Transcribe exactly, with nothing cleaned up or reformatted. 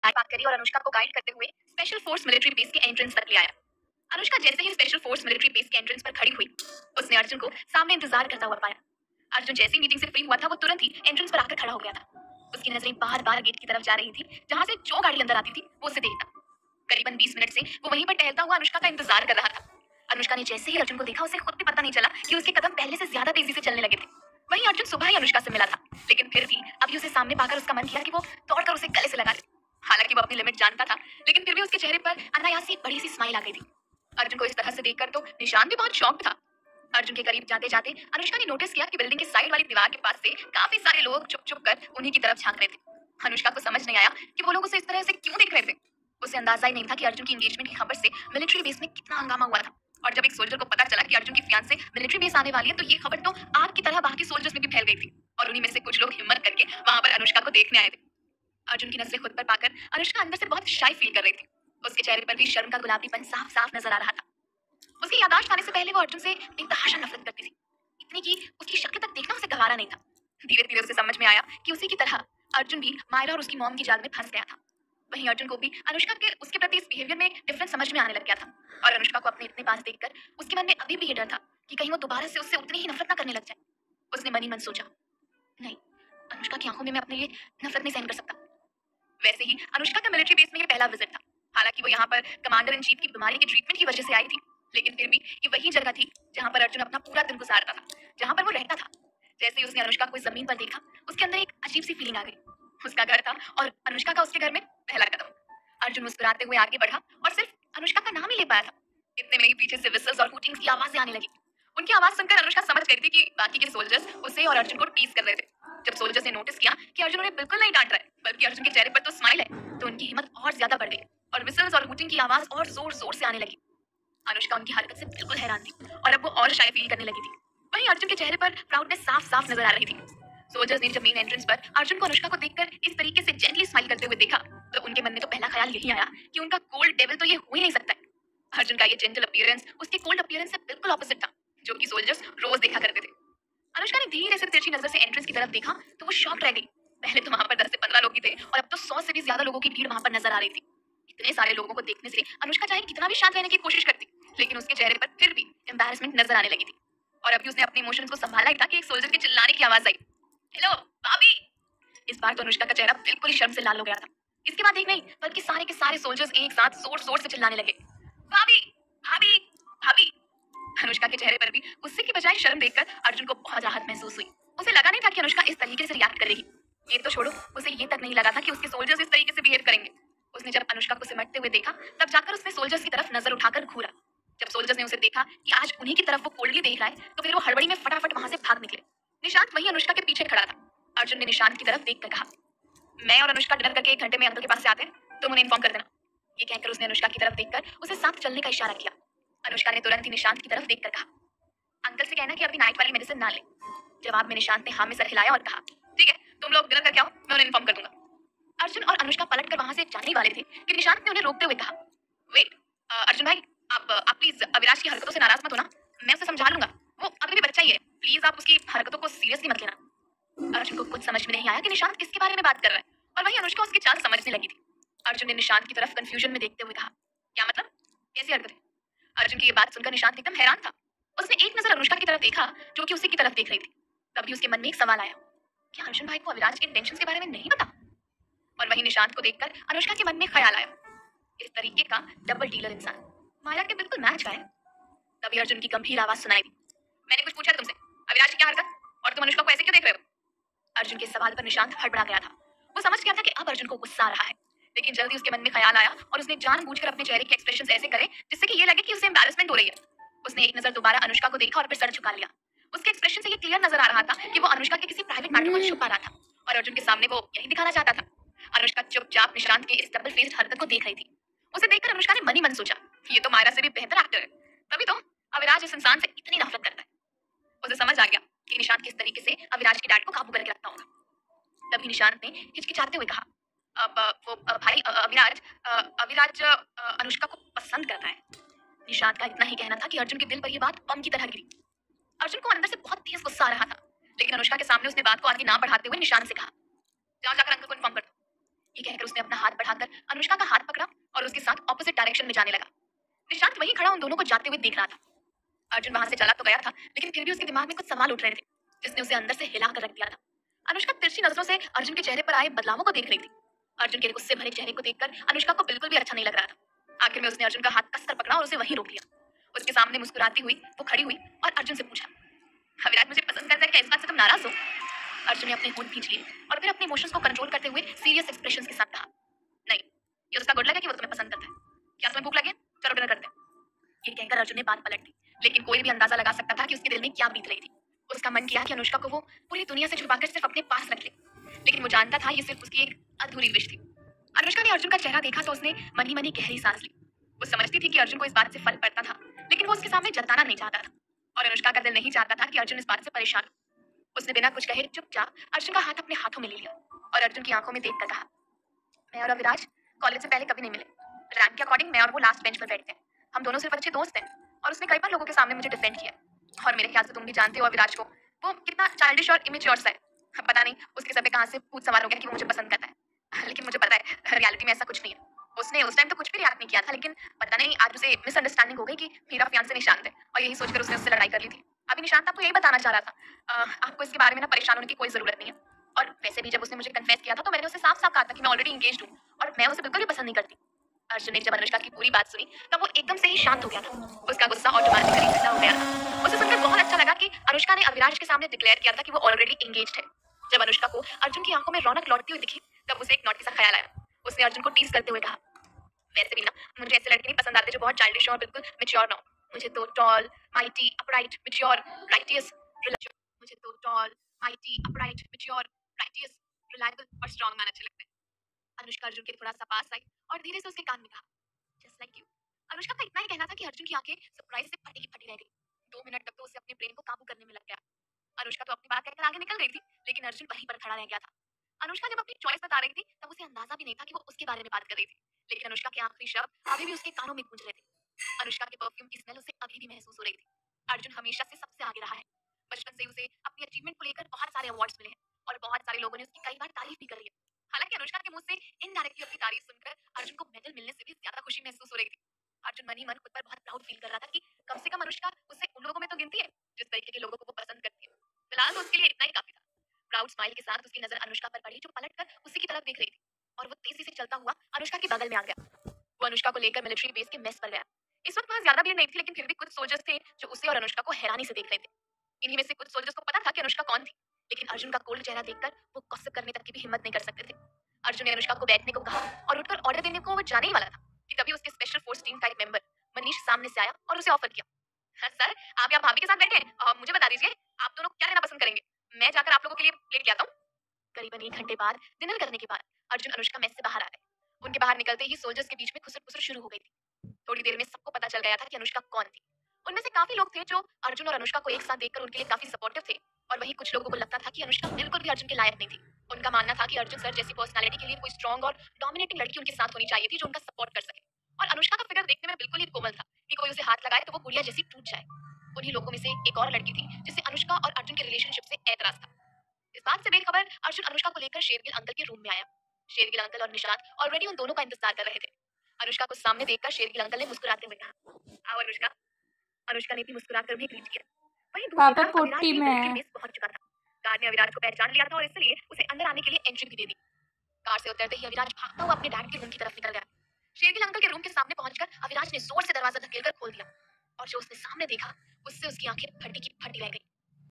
बात करी और अनुष्का को गाइड करते हुए स्पेशल फोर्स मिलिट्री बेस के एंट्रेंस तक ले आया। अनुष्का जैसे ही स्पेशल फोर्स मिलिट्री बेस के एंट्रेंस पर खड़ी हुई, उसने अर्जुन को सामने इंतजार करता हुआ पाया। अर्जुन जैसे ही मीटिंग से फ्री हुआ था, वो तुरंत ही एंट्रेंस पर आकर खड़ा हो गया था। उसकी नजरें बार बार गेट की तरफ जा रही थी, जहां से जो गाड़ी अंदर आती थी वो उसे देखता। करीबन बीस मिनट से वो वहीं पर टहलता हुआ अनुष्का का इंतजार कर रहा था। अनुष्का ने जैसे ही अर्जुन को देखा, उसे खुद भी पता नहीं चला कि उसके कदम पहले से ज्यादा तेजी से चलने लगे थे। वहीं अर्जुन सुबह ही अनुष्का से मिला था, लेकिन फिर भी अभी उसे सामने पाकर उसका मन किया कि वो दौड़कर उसे गले से लगा ले। हालांकि वो अपनी लिमिट जानता था, लेकिन फिर भी उसके चेहरे पर अनायास एक बड़ी सी स्माइल आ गई थी। अर्जुन को इस तरह से देखकर तो निशांत भी बहुत शॉक्ड था। अर्जुन के करीब जाते जाते अनुष्का ने नोटिस किया कि बिल्डिंग के साइड वाली दीवार के पास से काफी सारे लोग चुप चुप कर उन्हीं की तरफ झांक रहे थे। अनुष्का को समझ नहीं आया कि वो लोग उसे इस तरह से क्यों देख रहे थे। उसे अंदाजा ही नहीं था कि अर्जुन की एंगेजमेंट की खबर से मिलिट्री बेस में कितना हंगामा हुआ था। और जब एक सोल्जर को पता चला कि अर्जुन की फियांसे मिलिट्री बेस आने वाली है, तो ये खबर तो आग की तरह बाकी सोल्जर्स में भी फैल गई थी। और उन्हीं में से कुछ लोग हिम्मत करके वहां पर अनुष्का को देखने आए थे। अर्जुन की नजरें खुद पर पाकर अनुष्का अंदर से बहुत शाय फील कर रही थी। उसके चेहरे पर भी शर्म का गुलाबीपन साफ साफ नजर आ रहा था। उसकी यादाश्त आने से पहले वो अर्जुन से बेतहाशा नफरत करती थी, इतनी कि उसकी शक्ल तक देखना उसे गवारा नहीं था। धीरे धीरे उसे समझ में आया कि उसी की तरह अर्जुन भी मायरा और उसकी मॉम की जाल में फंस गया था। वहीं अर्जुन को भी अनुष्का के उसके प्रति इस बिहेवियर में डिफरेंस समझ में आने लग गया था। और अनुष्का को अपने इतने पास देखकर उसके मन में अभी भी ये डर था कि कहीं वो दोबारा से उससे उतनी ही नफरत ना करने लग जाए। उसने मन ही मन सोचा, नहीं, अनुष्का की आंखों में मैं अपने लिए नफरत नहीं सहन कर सकता। वैसे ही अनुष्का का मिलिट्री बेस में ये पहला विजिट था। हालांकि वो यहाँ पर कमांडर इन चीफ की बीमारी के ट्रीटमेंट की वजह से आई थी, लेकिन फिर भी ये वही जगह थी जहाँ पर अर्जुन अपना पूरा दिन गुजारता था, जहाँ पर वो रहता था। जैसे ही उसने अनुष्का को इस जमीन पर देखा, उसके अंदर एक अजीब सी फीलिंग आ गई। उसका घर था और अनुष्का का उसके घर में पहला कदम। अर्जुन मुस्कुराते हुए आगे बढ़ा और सिर्फ अनुष्का का नाम ही ले पाया था, इतने में ही पीछे से विसल्स और हूटिंग्स की आवाजें आने लगी। उनकी आवाज सुनकर अनुष्का समझ गई थी कि बाकी के सोल्जर्स उसे और अर्जुन को टीज कर रहे थे। जब सोल्जर्स ने नोटिस किया कि अर्जुन उन्हें बिल्कुल नहीं डांट रहा है, बल्कि अर्जुन के चेहरे पर तो स्माइल है, तो उनकी हिम्मत और ज्यादा बढ़ गई और विसल्स और हूटिंग की आवाज और जोर जोर से आने लगी। अनुष्का उनकी हरकत से बिल्कुल हैरान थी और अब वो और शाय फील करने लगी थी। वहीं अर्जुन के चेहरे पर प्राउडनेस साफ साफ नजर आ रही थी। सोल्जर्स ने जब मेन एंट्रेंस पर अर्जुन को अनुष्का को देखकर इस तरीके से जेंटली स्माइल करते हुए देखा, तो उनके मन में तो पहला ख्याल यही आया कि उनका कोल्ड डेविल तो ये हो ही नहीं सकता है। अर्जुन का ये जेंटल अपीयरेंस उसके कोल्ड अपीयरेंस से बिल्कुल ऑपोजिट था, जो कि सोल्जर्स रोज देखा करते थे। अनुष्का ने धीरे से तिरछी नजर से एंट्रेंस की तरफ देखा, तो वो शॉक रह गई। पहले तो वहां पर दस से पंद्रह लोग ही थे और अब तो सौ से भी ज्यादा लोगों की भीड़ वहां पर नजर आ रही थी। इतने सारे लोगों को देखने से अनुष्का चाहे कितना भी शांत रहने की कोशिश करती, लेकिन उसके चेहरे पर फिर भी एम्बैरेसमेंट नजर आने लगी थी। और अभी उसने अपने इमोशंस को संभाला ही था कि एक सोल्जर के चिल्लाने की आवाज आई, हेलो भाभी। इस बार तो अनुष्का का चेहरा बिल्कुल ही शर्म से लाल हो गया था। इसके बाद एक नहीं बल्कि सारे के सारे सोल्जर्स एक साथ जोर जोर से चिल्लाने लगे, भाभी भाभी भाभी। अनुष्का के चेहरे पर भी गुस्से की बजाय शर्म देखकर अर्जुन को बहुत राहत महसूस हुई। उसे लगा नहीं था कि अनुष्का इस तरीके से रिएक्ट करेगी। ये तो छोड़ो, उसे ये तक नहीं लगा था कि उसके सोल्जर्स इस तरीके से बिहेव करेंगे। उसने जब अनुष्का को सिमटते हुए देखा, तब जाकर उसने सोल्जर्स की तरफ नजर उठाकर घूरा। जब सोल्जर्स ने उसे देखा कि आज उन्हीं की तरफ वो कोल्डली देख रहा है, तो फिर वो हड़बड़ी में फटाफट वहां से भाग निकले। निशांत वही अनुष्का के पीछे खड़ा था। अर्जुन ने निशांत की तरफ देखकर कहा, मैं और अनुष्का डिनर करके एक घंटे में अंकल के पास से आते हैं, तुम उन्हें इन्फॉर्म कर देना। ये कहकर उसने अनुष्का की तरफ देखकर उसे साथ चलने का इशारा किया। अनुष्का ने तुरंत ही निशांत की तरफ देखकर कहा, अंकल से कहना कि अभी नाइट वाली मेडिसिन ना ले। जवाब में निशांत ने हाँ में सर हिलाया और कहा, ठीक है, तुम लोग डिनर करके आओ, मैं उन्हें इन्फॉर्म कर दूंगा। अर्जुन और अनुष्का पलटकर वहां से जाने वाले थे कि निशांत ने उन्हें रोकते हुए कहा, वेट अर्जुन भाई, आप आप प्लीज अविनाश की हरकतों से नाराज मत होना, मैं उसे समझा लूंगा, वो अभी भी बच्चा ही है, प्लीज आप उसकी हरकतों को सीरियसली मत लेना। अर्जुन को कुछ समझ में नहीं आया कि निशांत किसके बारे में बात कर रहा है, और वहीं अनुष्का उसकी चाल समझने लगी थी। अर्जुन ने निशांत की तरफ कंफ्यूजन में देखते हुए कहा, क्या मतलब, कैसी हरकत है? अर्जुन की ये बात सुनकर निशांत एकदम हैरान था। उसने एक नजर अनुष्का की तरफ देखा, जो कि उसी की तरफ देख रही थी। तभी उसके मन में एक सवाल आया, क्या अर्जुन भाई को अविनाश के इंटेंशंस के बारे में नहीं पता? और वहीं निशांत को देखकर अनुष्का के मन में ख्याल आया, इस तरीके का डबल डीलर इंसान मायरा के बिल्कुल मैच का है। तभी अर्जुन की गंभीर आवाज सुनाई दी, मैंने कुछ पूछा तुमसे, अविनाश की क्या हरकत, और तुम अनुष्का को ऐसे क्यों देख रहे हो? अर्जुन के सवाल पर निशांत हड़बड़ा गया था। वो समझ गया था कि अब अर्जुन को गुस्सा आ रहा है, लेकिन जल्दी उसके मन में ख्याल आया और उसने जानबूझकर अपने चेहरे के एक्सप्रेशंस ऐसे करे जिससे कि ये लगे कि उसे एम्बैरेसमेंट हो रही है। उसने एक नजर दोबारा अनुष्का को देखा और फिर सर झुका लिया। उसके एक्सप्रेशन से ये क्लियर नजर आ रहा था कि वो अनुष्का के किसी प्राइवेट मैटर को छुपा रहा था और अर्जुन के सामने वो यही दिखाना चाहता था। अनुष्का चुपचाप निशांत के इस डबल फेस्ड हरकत को देख रही थी। उसे देखकर अनुष्का ने मन ही मन सोचा, ये तो मायरा से भी बेहतर एक्टर है, तभी तो अविनाश इस इंसान से इतनी नफरत करता है। उसे समझ आ गया कि निशांत किस तरीके से अविनाश की डैड को काबू करके रखता होगा। तभी निशांत ने हिचकिचाते हुए कहा, अब वो अ, भाई अ, अविनाश अ, अविनाश अ, अनुष्का को पसंद करता है। निशांत का इतना ही कहना था कि अर्जुन के दिल पर यह बात बम की तरह गिरी। अर्जुन को अंदर से बहुत तेज गुस्सा आ रहा था, लेकिन अनुष्का के सामने उसने बात को आगे ना बढ़ाते हुए निशांत से कहा, जाओ जाकर अंकल को इन्फॉर्म कर दो। ये कहकर उसने अपना हाथ बढ़ाकर अनुष्का का हाथ पकड़ा और उसके साथ ऑपोजिट डायरेक्शन में जाने लगा। निशांत वहीं खड़ा उन दोनों को जाते हुए देख रहा था। अर्जुन वहां से चला तो गया था, लेकिन फिर भी उसके दिमाग में कुछ सवाल उठ रहे थे, जिसने उसे अंदर से हिला कर रख दिया था। अनुष्का तिरछी नजरों से अर्जुन के चेहरे पर आए बदलावों को देख रही थी। अर्जुन के गुस्से भरे चेहरे को देखकर अनुष्का को बिल्कुल भी अच्छा नहीं लग रहा था। आखिर में उसने अर्जुन का हाथ कसकर पकड़ा और उसे वहीं रोक लिया। उसके सामने मुस्कुराती हुई वो खड़ी हुई और अर्जुन से पूछा, अविराज मुझे पसंद करता है क्या? इस बात से तुम नाराज हो? अर्जुन ने अपने होंठ खींच लिए और फिर अपने इमोशंस को कंट्रोल करते हुए सीरियस एक्सप्रेशंस के साथ कहा, नहीं, ये उसका गुड लक है कि वो तुम्हें पसंद करता है। क्या तुम्हें भूख लगी है? चलो डिनर करते हैं। ये कहकर अर्जुन ने बात पलट दी, लेकिन कोई भी अंदाजा लगा सकता था कि उसके दिल में क्या बीत रही थी। उसका मन किया कि अनुष्का को वो पूरी दुनिया से छुपाकर सिर्फ अपने पास रख ले, लेकिन वो जानता था ये सिर्फ उसकी एक अधूरी विश थी। अनुष्का ने अर्जुन का चेहरा देखा तो उसने मन ही मन ही गहरी सांस ली। वो समझती थी कि अर्जुन को इस बात से फर्क पड़ता था, लेकिन वो उसके सामने जताना नहीं चाहता था, और अनुष्का का दिल नहीं चाहता था कि अर्जुन इस बात से परेशान हो। उसने बिना कुछ कहे चुपचाप अर्जुन का हाथ अपने हाथों में ले लिया और अर्जुन की आंखों में देखकर कहा, मैं और अविराज कॉलेज से पहले कभी नहीं मिले। रैंक के अकॉर्डिंग मैं और वो लास्ट बेंच पर बैठते हैं। हम दोनों सिर्फ अच्छे दोस्त हैं, और उसने कई बार लोगों के सामने मुझे डिफेंड किया है। और मेरे ख्याल से तुम भी जानते हो अविराज को, वो कितना चाइल्डिश और इमेच्योर सा है। पता नहीं उसके सर पे कहाँ से भूत सवार हो गया कि वो मुझे पसंद करता है, लेकिन मुझे पता है रियलिटी में ऐसा कुछ नहीं है। उसने उस टाइम तो कुछ भी रिएक्ट नहीं किया था, लेकिन पता नहीं आज उसे मिसअंडरस्टैंडिंग हो गई कि मेरा फियांसे निशांत है, और यही सोचकर उसने उससे लड़ाई कर ली थी। अभी निशांत आपको यही बताना चाह रहा था, अ, आपको इसके बारे में ना परेशान होने की कोई जरूरत नहीं है। और वैसे भी जब उसने मुझे कन्फेस किया था तो मैंने उसे साफ साफ कहा था कि मैं ऑलरेडी एंगेज्ड हूँ और मैं उसे बिल्कुल भी पसंद नहीं करती। अर्जुन ने जब अनुष्का की पूरी बात सुनी तब वो एकदम से ही शांत हो गया था। उसका गुस्सा ऑटोमेटिकली ठंडा हो गया था। उसे सुनकर बहुत अच्छा लगा कि अनुष्का ने अविनाश के सामने डिक्लेयर किया था कि वो ऑलरेडी एंगेज्ड है। जब अनुष्का को अर्जुन की आंखों में रौनक लौटती हुई दिखी तब उसे एक नॉटी सा ख्याल आया। उसने अर्जुन को टीज करते हुए कहा, वैसे भी ना मुझे ऐसे लड़के नहीं पसंद आते जो बहुत चाइल्डिश और बिल्कुल मैच्योर ना हो। मुझे तो tall, mighty, upright, mature, righteous, मुझे तो tall, mighty, upright, mature, righteous, reliable और स्ट्रांग मैन अच्छे लगते हैं। अनुष्का अर्जुन के थोड़ा सा पास आई और धीरे से उसके कान में कहा, जस्ट लाइक यू। अनुष्का का इतना ही कहना था कि अर्जुन की आंखें सरप्राइज से फटी की फटी रह गई। दो मिनट तक तो उसे अपने ब्रेन को काबू करने में लग गया। अनुष्का तो अपनी बात कहकर आगे निकल गई थी, लेकिन अर्जुन वहीं पर खड़ा रह गया था। अनुष्का जब अपनी चॉइस बता रही थी तब उसे अंदाजा भी नहीं था कि वो उसके बारे में बात कर रही थी, लेकिन अनुष्का के आखिरी शब्द अभी भी उसके कानों में गूंज रहे थे। अनुष्का के परफ्यूम की स्मेल उसे अभी भी महसूस हो रही थी। अर्जुन हमेशा से सबसे आगे रहा है। बचपन से उसे अपनी अचीवमेंट को लेकर बहुत सारे अवार्ड्स मिले हैं और बहुत सारे लोगों ने उसकी कई बार तारीफ भी करी है। हालांकि अनुष्का के मुंह से इनडायरेक्टली अपनी तारीफ सुनकर अर्जुन को मेडल मिलने से भी ज्यादा खुशी महसूस हो रही थी। अर्जुन मन ही मन खुद पर बहुत प्राउड फील कर रहा था कि कम से कम अनुष्का उसे उन लोगों में तो गिनती है जिस तरीके के लोगों को वो पसंद करती है। फिलहाल तो उसके लिए इतना ही काफी था। प्राउड स्माइल के साथ उसकी नजर अनुष्का पर पड़ी जो पलटकर उसी की तरफ देख रही थी, और वो तेजी से चलता हुआ अनुष्का के बगल में आ गया। वो अनुष्का को लेकर मिलिट्री बेस के मेस पर गया। इस वक्त वहां ज्यादा भीड़ नहीं थी, लेकिन फिर भी कुछ सोल्जर्स थे जो उसे और अनुष्का को हैरानी से देख रहे थे। इन्हीं में से कुछ सोल्जर्स को पता था कि अनुष्का कौन थी, लेकिन अर्जुन का कोल्ड चेहरा देखकर वो गॉसिप करने तक की भी हिम्मत नहीं कर सकते थे। अर्जुन ने अनुष्का को बैठने को कहा और उठकर ऑर्डर देने को वो जाने ही वाला था कि तभी उसके स्पेशल फोर्स टीम का एक मेंबर मनीष सामने से आया और उसे ऑफर किया, हाँ, सर आप यहाँ भाभी के साथ बैठे हैं, अ, मुझे बता दीजिए आप दोनों क्या लेना पसंद करेंगे, मैं जाकर आप लोगों के लिए लेके आता हूँ। करीबन एक घंटे बाद डिनर करने के बाद अर्जुन अनुष्का मेस से बाहर आ गए। उनके बाहर निकलते ही सोल्जर्स के बीच में खुसर पुसर शुरू हो गई थी। थोड़ी देर में सबको पता चल गया था कि अनुष्का कौन थी। उनमें से काफी लोग थे जो अर्जुन और अनुष्का को एक साथ देखकर उनके लिए काफी सपोर्टिव थे, और वहीं कुछ लोगों को लगता था कि अनुष्का बिल्कुल भी अर्जुन के लायक नहीं थी। उनका मानना था कि अर्जुन सर जैसी पर्सनालिटी के लिए कोई स्ट्रॉन्ग और डोमिनेटिंग लड़की उनके साथ होनी चाहिए थी जो उनका सपोर्ट कर सके, और अनुष्का का फिगर देखने में बिल्कुल ही कोमल था कि कोई उसे हाथ लगाए तो वो गुड़िया जैसी टूट जाए। उन्हीं लोगों में से एक और लड़की थी जिसे अनुष्का और अर्जुन के रिलेशनशिप से एतराज था। इस बात से बेखबर अर्जुन अनुष्का को लेकर शेरगिल अंकल के रूम में आया। शेरगिल अंकल और निशांत ऑलरेडी उन दोनों का इंतजार कर रहे थे। अनुष्का को सामने देखकर शेरगिल अंकल ने मुस्कुराते हुए कहा, आओ अनुष्का। अनुष्का ने भी मुस्कुराकर उन्हें ग्रीट किया। वहीं दूसरी पापा तरफ अविनाश पुट्टी भी में मिलिट्री है। बेस पहुंच चुका था। गार्ड ने अविनाश को पहचान लिया था और इसलिए उसे अंदर आने के लिए एंट्री भी दे दी। कार से उतरते ही अविनाश भागता हुआ अपने डैड के रूम की तरफ निकल गया। शेरगिल अंकल के रूम के सामने पहुंचकर अविनाश ने जोर से दरवाजा धकेलकर खोल दिया, और जो उसने सामने देखा उससे उसकी आंखें फटी की फटी रह गई।